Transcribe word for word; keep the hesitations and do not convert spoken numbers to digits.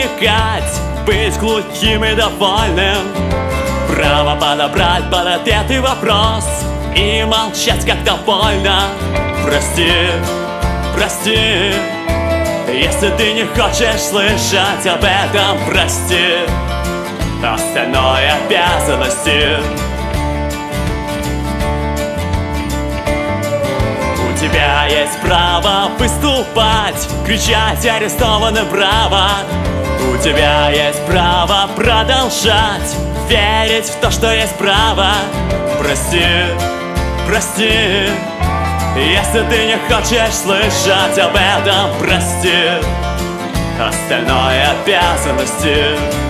вникать, быть глухим и довольным, право подобрать под ответы вопрос и молчать как-то больно. Прости, прости, если ты не хочешь слышать об этом, прости, остальное обязанности. У тебя есть право выступать, кричать арестованы право. У тебя есть право продолжать верить в то, что есть право. Прости, прости, если ты не хочешь слышать об этом, прости, остальное обязанности.